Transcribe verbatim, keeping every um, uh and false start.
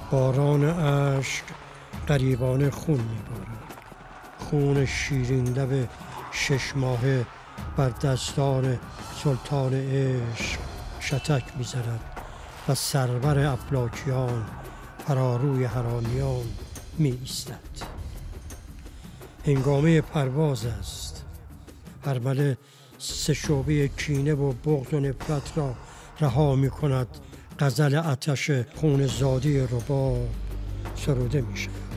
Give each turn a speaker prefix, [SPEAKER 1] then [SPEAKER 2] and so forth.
[SPEAKER 1] باران اشک غریبانه خون می‌بارد. خون شیرین لب شش ماهه بر دستان سلطان عشق شتک می‌زند و سرور افلاکیان پراروی حرامیان می‌ایستد. هنگامه پرواز است. ارمله سه شعبه کینه و بغض و نفرت را رها می‌کند. غزل آتش خون زاده رباب سروده می‌شود.